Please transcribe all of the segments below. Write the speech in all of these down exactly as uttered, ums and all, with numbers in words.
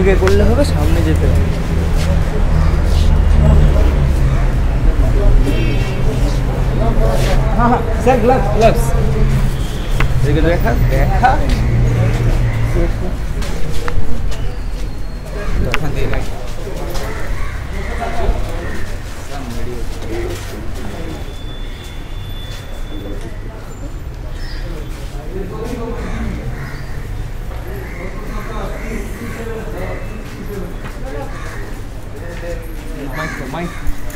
থেকে করলে হবে, সামনে যেতে হবে। হ্যাঁ হ্যাঁ স্যার, গ্লাভস গ্লাভস দেখা দেখা Mike.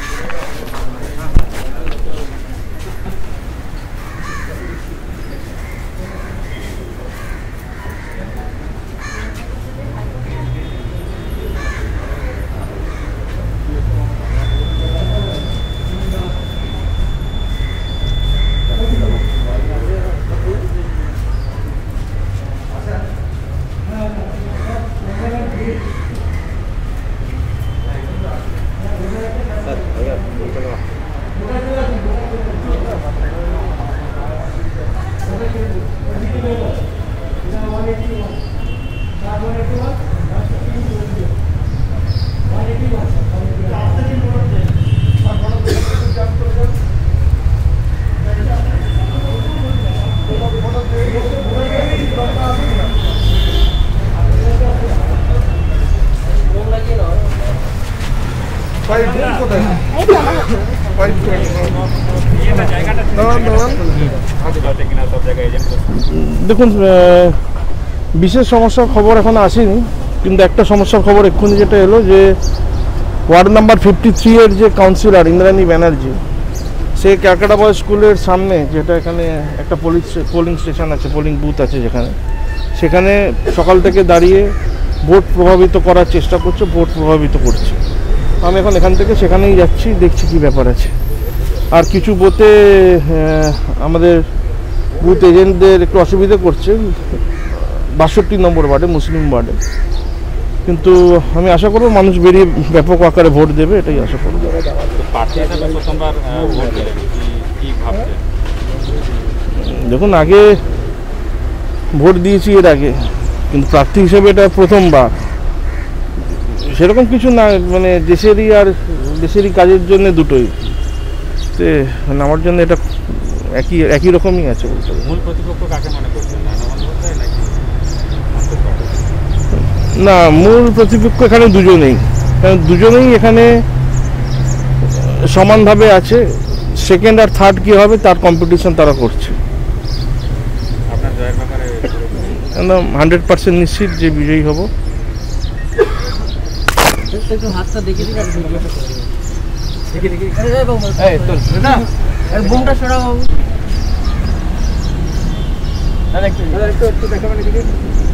দেখুন, বিশেষ সমস্যার খবর এখন আসেনি, কিন্তু একটা সমস্যার খবর এক্ষুনি যেটা এলো যে ওয়ার্ড নাম্বার ফিফটি থ্রি এর যে কাউন্সিলর ইন্দ্রাণী ব্যানার্জি, সে ক্যালকাটা বয়েজ স্কুলের সামনে, যেটা এখানে একটা পোলিং পোলিং স্টেশন আছে, পোলিং বুথ আছে যেখানে, সেখানে সকাল থেকে দাঁড়িয়ে ভোট প্রভাবিত করার চেষ্টা করছে, ভোট প্রভাবিত করছে। আমি এখন এখান থেকে সেখানেই যাচ্ছি, দেখছি কি ব্যাপার আছে। আর কিছু বুথে আমাদের বুথ এজেন্টদের একটু অসুবিধা করছে, বাষট্টি নম্বর ওয়ার্ডে, মুসলিম ওয়ার্ডে, কিন্তু আমি আশা করব মানুষ বেরিয়ে ব্যাপক আকারে ভোট দেবে, এটাই আশা করব। দেখুন, আগে ভোট দিয়েছি এর আগে, কিন্তু প্রার্থী হিসেবে এটা প্রথমবার। সেরকম কিছু না, মানে দেশেরই আর দেশেরই কাজের জন্য দুটোই, তে মানে আমার জন্য এটা একই একই রকমই আছে বলতে হবে। মূল প্রতিপক্ষ কাকে মনে করছেন? না, মূল প্রতিপক্ষ এখানে দুজনেই, কারণ দুজনেই এখানে সমানভাবে আছে। সেকেন্ড আর থার্ড কী হবে তার কম্পিটিশন তারা করছে। আপনার জয়ের ব্যাপারে একদম হান্ড্রেড পার্সেন্ট নিশ্চিত যে বিজয়ী হব। একটু হাতটা দেখে দিন, দেখে দেখে না বোমটা সরাও বাবু, একটু একটু দেখাবেন।